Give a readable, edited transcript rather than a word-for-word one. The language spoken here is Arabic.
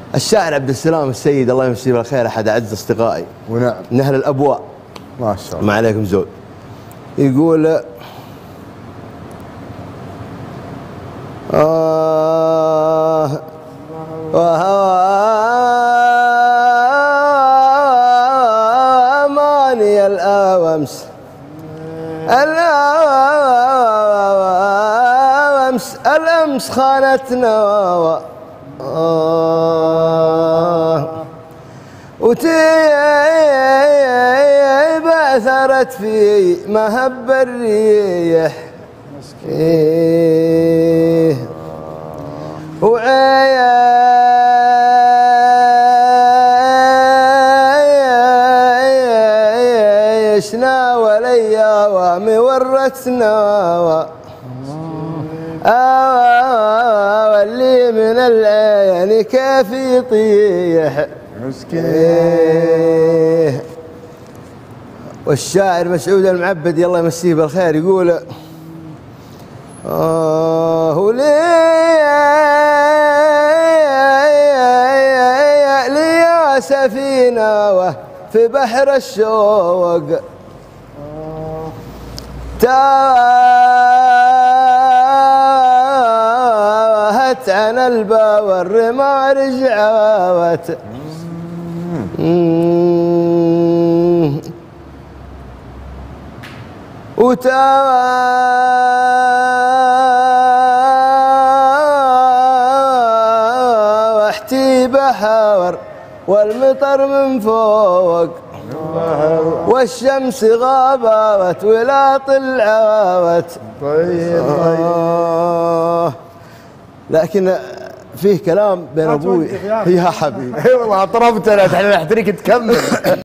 الشاعر عبد السلام السيد الله يمسيه بالخير أحد أعز أصدقائي، ونعم، من أهل الأبواء ما شاء الله، ما عليكم زود. يقول أماني الأوامس الأمس خانتنا بعثرت في مهب الريح وعيشنا والايام ورتنا واللي من العين كيف يطيح مسكين. والشاعر مسعود المعبدي الله يمسيه بالخير يقول لي يا سفينة في بحر الشوق تاهت عن البور ما رجعت وتحتي بحر والمطر من فوق والشمس غابت ولا طلعت. طيب لكن فيه كلام بين ابوي يا حبيبي. اي والله طربت انا، احنا نحتريك تكمل.